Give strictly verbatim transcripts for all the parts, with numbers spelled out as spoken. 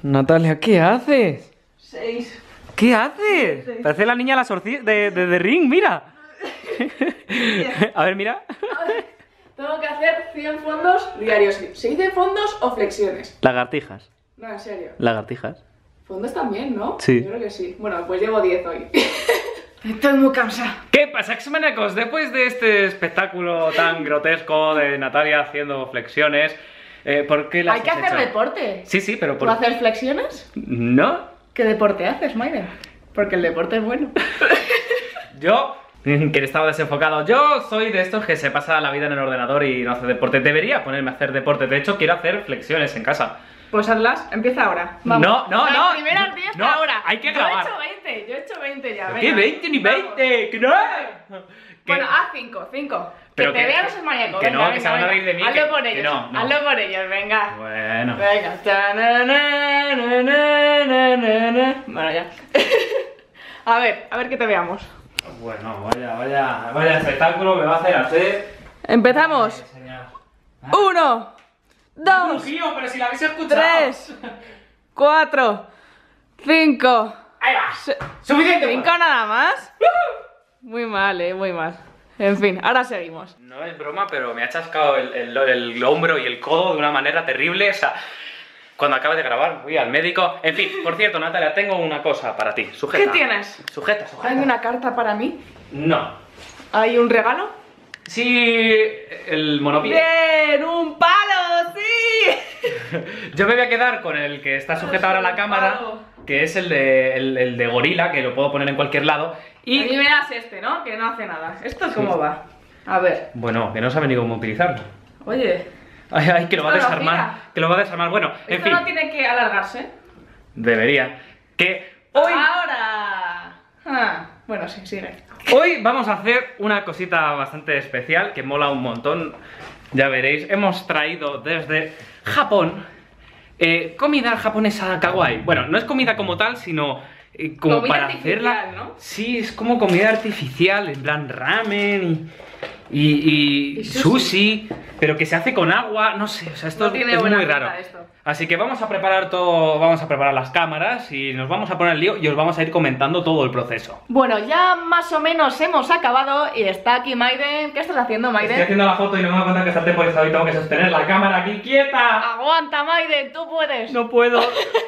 Natalia, ¿qué haces? Seis. ¿Qué haces? Seis. Parece la niña de, de, de, de Ring, mira. A ver, mira. A ver, tengo que hacer cien fondos diarios. ¿Se dice fondos o flexiones? Lagartijas. No, en serio. Lagartijas. Fondos también, ¿no? Sí. Yo creo que sí. Bueno, pues llevo diez hoy. Estoy muy cansada. ¿Qué pasa, exmanecos? Después de este espectáculo tan grotesco de Natalia haciendo flexiones, eh, ¿por qué las Hay que has hacer hecho? deporte. Sí, sí, pero por... ¿Tú haces flexiones? ¿No? ¿Qué deporte haces, Maiden? Porque el deporte es bueno. Yo, que estaba desenfocado, yo soy de estos que se pasa la vida en el ordenador y no hace deporte. Debería ponerme a hacer deporte, de hecho quiero hacer flexiones en casa. Pues hazlas, empieza ahora. Vamos. No, no, Las no. primeras diez no, ahora. hay que Yo grabar. he hecho veinte, yo he hecho veinte ya. ¿Qué venga. veinte ni veinte? ¡Que no! Que- Bueno, haz cinco, cinco. Que Pero te que- vean los maníacos. que no, venga, que se venga, van a venga. reír de mí, Hazlo que- por que ellos. no, no. Hazlo por ellos, venga. Bueno. Venga. Ta, na, na, na, na, na, na, na. Bueno, ya. A ver, a ver que te veamos. Bueno, vaya, vaya, vaya espectáculo me va a hacer hacer. Empezamos. Uno, dos, Tío, pero si la habéis escuchado. tres, cuatro, cinco. Ahí va. se- Suficiente. Cinco nada más. Muy mal, eh, muy mal. En fin, ahora seguimos. No es broma, pero me ha chascado el, el, el hombro y el codo de una manera terrible. O sea, cuando acabe de grabar voy al médico. En fin, por cierto, Natalia, tengo una cosa para ti. Sujeta. ¿Qué tienes? Sujeta, sujeta. ¿Hay una carta para mí? No. ¿Hay un regalo? Sí, el monopié. ¡Bien! ¡Un palo! ¡Sí! Yo me voy a quedar con el que está sujeto ahora a la cámara, que es el de, el, el de gorila, que lo puedo poner en cualquier lado. Y a mí Y... me das este, ¿no? Que no hace nada. ¿Esto cómo va? A ver. Bueno, que no sabe ni cómo utilizarlo. Oye, Ay, ay, que lo va a Esto no desarmar. gira. Que lo va a desarmar. Bueno, en esto fin. no tiene que alargarse. Debería. Que hoy... ¡Ahora! Ah, bueno, sí, sigue. Hoy vamos a hacer una cosita bastante especial que mola un montón, ya veréis. Hemos traído desde Japón eh, comida japonesa kawaii. Bueno, no es comida como tal, sino eh, como Comida para artificial, hacerla. ¿no? Sí, es como comida artificial, en plan ramen y, y, y Y sushi. sushi. pero que se hace con agua, no sé, o sea, esto No tiene es buena muy pinta raro. esto. Así que vamos a preparar todo, vamos a preparar las cámaras y nos vamos a poner el lío y os vamos a ir comentando todo el proceso. Bueno, ya más o menos hemos acabado y está aquí Maiden. ¿Qué estás haciendo, Estoy Maiden? haciendo la foto y no me doy cuenta que está temporizado y tengo que sostener la cámara aquí quieta. ¡Aguanta, Maiden! ¡Tú puedes! No puedo.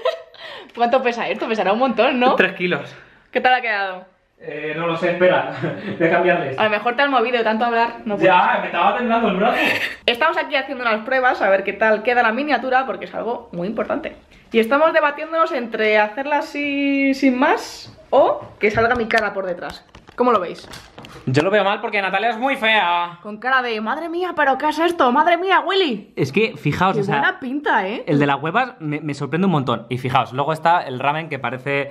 ¿Cuánto pesa esto? Pesará un montón, ¿no? Tres kilos. ¿Qué tal ha quedado? Eh, no lo sé, espera. Voy a cambiarles. A lo mejor te has movido de tanto hablar. No puedes. Ya, me estaba temblando el brazo. Estamos aquí haciendo unas pruebas a ver qué tal queda la miniatura porque es algo muy importante. Y estamos debatiéndonos entre hacerla así sin más o que salga mi cara por detrás. ¿Cómo lo veis? Yo lo veo mal porque Natalia es muy fea. Con cara de, madre mía, ¿pero qué es esto? Madre mía, Willy. Es que, fijaos, Qué o sea, buena pinta, ¿eh? el de las huevas me, me sorprende un montón. Y fijaos, luego está el ramen que parece...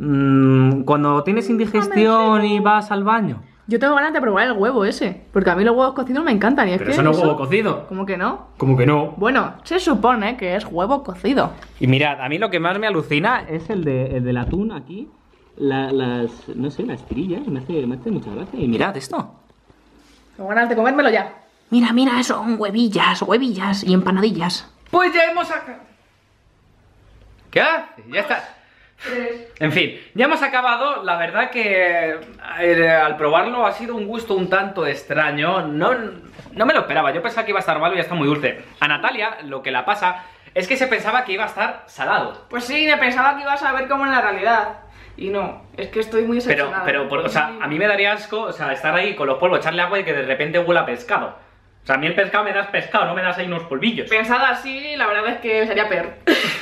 mmm, cuando tienes indigestión y vas al baño. Yo tengo ganas de probar el huevo ese, porque a mí los huevos cocidos me encantan. Y es Pero que eso no es huevo cocido. ¿Cómo que no? Como que no. Bueno, se supone que es huevo cocido. Y mirad, a mí lo que más me alucina es el, de, el del atún aquí. La- las, no sé, las tirillas, me hace, me hace mucha gracia. Y mirad esto. Tengo ganas de comérmelo ya. Mira, mira, son huevillas, huevillas y empanadillas. Pues ya hemos acabado. ¿Qué hace? Ya está. Tres. En fin, ya hemos acabado. La verdad que eh, al probarlo ha sido un gusto un tanto extraño. No, no me lo esperaba. Yo pensaba que iba a estar malo y ya está muy dulce. A Natalia lo que la pasa es que se pensaba que iba a estar salado. Pues sí, me pensaba que ibas a ver cómo en la realidad. Y no, es que estoy muy Pero, decepcionada. pero, por- o sea, a mí me daría asco, o sea, estar ahí con los polvos, echarle agua y que de repente huela a pescado. O sea, a mí el pescado me das pescado, no me das ahí unos polvillos. Pensada así, la verdad es que sería peor.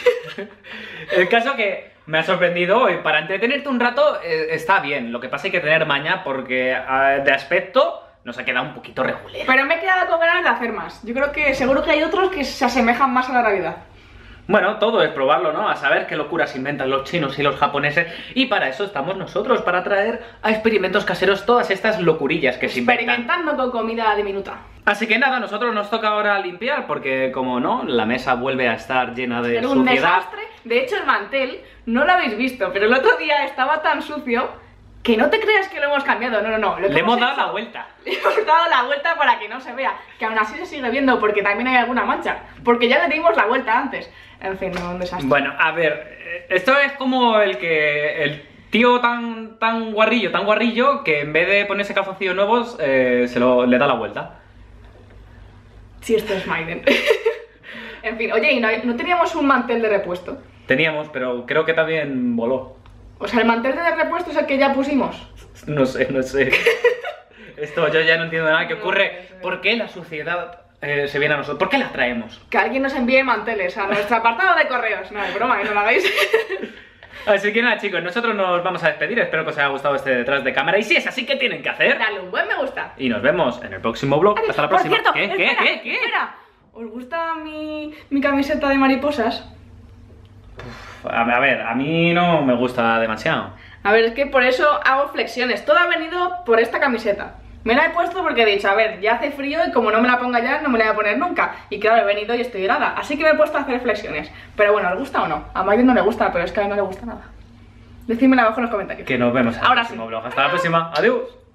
El caso que me ha sorprendido y para entretenerte un rato eh, está bien. Lo que pasa es que hay que tener maña porque eh, de aspecto nos ha quedado un poquito regular. Pero me he quedado con ganas de hacer más. Yo creo que seguro que hay otros que se asemejan más a la realidad. Bueno, todo es probarlo, ¿no? A saber qué locuras inventan los chinos y los japoneses. Y para eso estamos nosotros, para traer a experimentos caseros todas estas locurillas que se inventan. Experimentando con comida diminuta. Así que nada, a nosotros nos toca ahora limpiar porque, como no, la mesa vuelve a estar llena de Era un suciedad. desastre. De hecho, el mantel no lo habéis visto, pero el otro día estaba tan sucio Que no te creas que lo hemos cambiado, no, no, no. Lo que Le hemos dado hecho- la vuelta. Le hemos dado la vuelta para que no se vea, que aún así se sigue viendo porque también hay alguna mancha, porque ya le dimos la vuelta antes. En fin, no, un desastre. Bueno, a ver, eh, esto es como el que el tío tan tan guarrillo, tan guarrillo, que en vez de ponerse calzoncillos nuevos, eh, se lo, le da la vuelta. Si esto es Maiden. En fin, oye, ¿y no, no teníamos un mantel de repuesto? Teníamos, pero creo que también voló. O sea, el mantel de repuesto es el que ya pusimos. No sé, no sé. Esto yo ya no entiendo nada. ¿Qué No, ocurre? no sé. ¿Por qué la suciedad eh, se viene a nosotros? ¿Por qué la traemos? Que alguien nos envíe manteles a nuestro apartado de correos. No, es broma, que no lo hagáis. Así que nada, chicos, nosotros nos vamos a despedir. Espero que os haya gustado este detrás de cámara. Y si es así, ¿qué tienen que hacer? Dale un buen me gusta. Y nos vemos en el próximo vlog. Hasta la próxima. Por cierto, ¿Qué? ¿Qué? espera, ¿Qué? ¿Qué? espera. ¿Os gusta mi, mi camiseta de mariposas? A a ver, a mí no me gusta demasiado. A ver, es que por eso hago flexiones. Todo ha venido por esta camiseta. Me la he puesto porque he dicho, a ver, ya hace frío y como no me la ponga ya, no me la voy a poner nunca. Y claro, he venido y estoy helada. Así que me he puesto a hacer flexiones. Pero bueno, ¿os gusta o no? A Mario no le gusta, pero es que a mí no le gusta nada. Decídmelo abajo en los comentarios. Que nos vemos en el Ahora próximo sí. vlog. Hasta la próxima. Adiós.